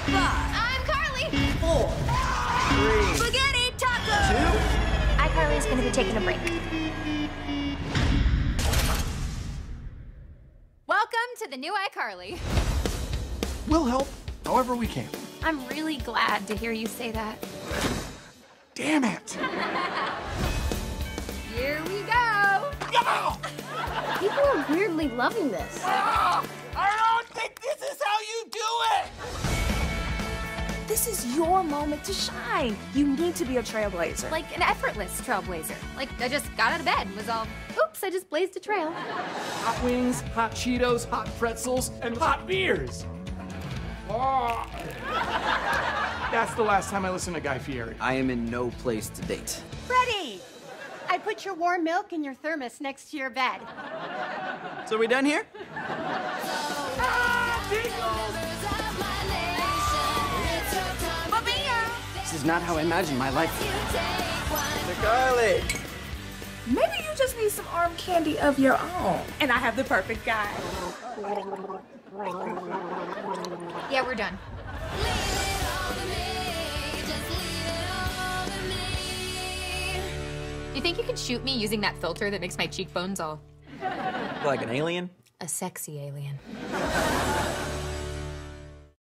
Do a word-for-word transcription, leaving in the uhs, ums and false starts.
Five. I'm Carly. Four. Three. Spaghetti taco. Two. iCarly is going to be taking a break. Welcome to the new iCarly. We'll help however we can. I'm really glad to hear you say that. Damn it! Here we go. No! People are weirdly loving this. Ah! I don't think this is how you do it! This is your moment to shine. You need to be a trailblazer. Like an effortless trailblazer. Like I just got out of bed and was all, oops, I just blazed a trail. Hot wings, hot Cheetos, hot pretzels, and hot beers. Oh. That's the last time I listened to Guy Fieri. I am in no place to date. Freddie! I put your warm milk in your thermos next to your bed. So are we done here? This is not how I imagined my life. Carly! Maybe you just need some arm candy of your own. And I have the perfect guy. Yeah, we're done. You think you can shoot me using that filter that makes my cheekbones all... Like an alien? a sexy alien?